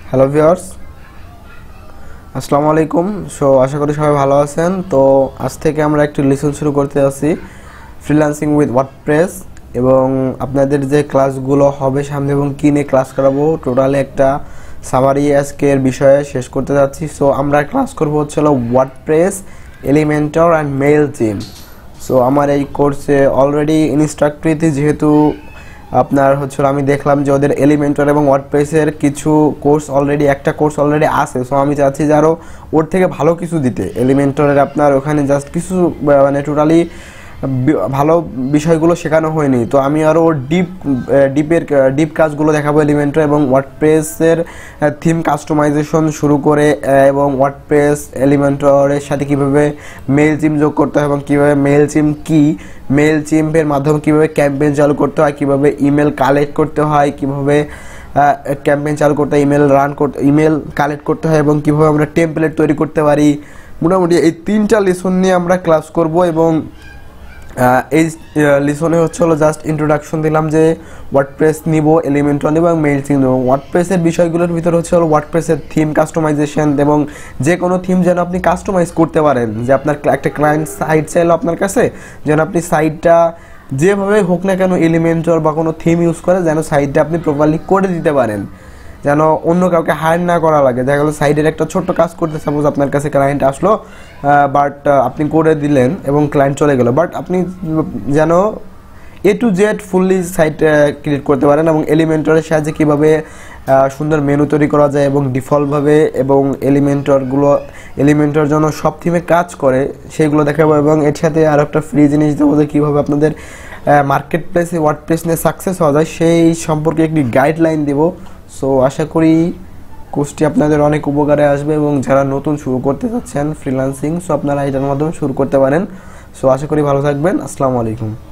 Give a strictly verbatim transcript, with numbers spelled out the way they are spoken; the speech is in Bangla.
হ্যালো ভিউয়ার্স, আসসালামু আলাইকুম। সো আশা করি সবাই ভালো আছেন। তো আজ থেকে আমরা একটি লেসন শুরু করতে যাচ্ছি ফ্রিল্যান্সিং উইথ ওয়ার্ডপ্রেস, এবং আপনাদের যে ক্লাসগুলো হবে সামনে এবং কী নিয়ে ক্লাস করাবো টোটালি একটা সামারি আজকের বিষয়ে শেষ করতে যাচ্ছি। সো আমরা ক্লাস করবো হচ্ছিল WordPress, Elementor and Mailchimp. So আমার এই কোর্সে অলরেডি ইনস্ট্রাক্টরিতে যেহেতু আপনার হচ্ছিল আমি দেখলাম যে ওদের এলিমেন্টর এবং ওয়ার্ডপ্রেসের কিছু কোর্স অলরেডি একটা কোর্স অলরেডি আছে। সো আমি চাচ্ছি যে আরও ওর থেকে ভালো কিছু দিতে। এলিমেন্টরের আপনার ওখানে জাস্ট কিছু মানে টোটালি ভালো বিষয়গুলো শেখানো হয়নি, তো আমি আরও ওর ডিপ ডিপের ডিপ কাজগুলো দেখাবো এলিমেন্টর এবং ওয়ার্ডপ্রেসের থিম কাস্টমাইজেশন শুরু করে, এবং ওয়ার্ডপ্রেস এলিমেন্টরের সাথে কীভাবে মেইলচিম যোগ করতে হয় এবং কীভাবে মেইলচিম কি মেইলচিমের মাধ্যমে কীভাবে ক্যাম্পেইন চালু করতে হয়, কীভাবে ইমেল কালেক্ট করতে হয়, কীভাবে ক্যাম্পেইন চালু করতে হয়, ইমেল রান করতে ইমেল কালেক্ট করতে হয়, এবং কীভাবে আমরা টেমপ্লেট তৈরি করতে পারি। মোটামুটি এই তিনটা লেসন নিয়ে আমরা ক্লাস করব। এবং এই লিসনে হচ্ছে হলো জাস্ট ইন্ট্রোডাকশন দিলাম যে ওয়ার্ডপ্রেস নিব, এলিমেন্টর নিব এবং মেইলচিম নেব। ওয়ার্ডপ্রেসের বিষয়গুলোর ভিতরে হচ্ছে হলো ওয়ার্ডপ্রেসের থিম কাস্টমাইজেশন, এবং যে কোনো থিম যেন আপনি কাস্টমাইজ করতে পারেন। যে আপনার একটা ক্লায়েন্ট সাইট চাইলো আপনার কাছে, যেন আপনি সাইটটা যেভাবে হোক না কেন এলিমেন্টর বা কোনো থিম ইউজ করে যেন সাইটটা আপনি প্রপারলি করে দিতে পারেন, যেন অন্য কাউকে হায়ার না করা লাগে। দেখা গেলো সাইডের একটা ছোট্ট কাজ করতে, সাপোজ আপনার কাছে ক্লায়েন্ট আসলো, বাট আপনি করে দিলেন এবং ক্লায়েন্ট চলে গেল, বাট আপনি যেন A to Z fully site create করতে পারেন। এবং এলিমেন্টরের সাহায্যে কীভাবে সুন্দর মেনু তৈরি করা যায় এবং ডিফল্টভাবে, এবং এলিমেন্টরগুলো এলিমেন্টর জন্য সব থিমে কাজ করে সেইগুলো দেখাবো। এবং এর সাথে আরও একটা ফ্রি জিনিস দেবো যে কীভাবে আপনাদের মার্কেট প্লেসে ওয়ার্ডপ্রেস নিয়ে সাকসেস হওয়া যায় সেই সম্পর্কে একটি গাইডলাইন দেবো। সো আশা করি কোর্সটি আপনাদের অনেক উপকারে আসবে, এবং যারা নতুন শুরু করতে চাচ্ছেন ফ্রিল্যান্সিং, সো আপনারা এটার মাধ্যমে শুরু করতে পারেন। সো আশা করি ভালো থাকবেন। আসসালামু আলাইকুম।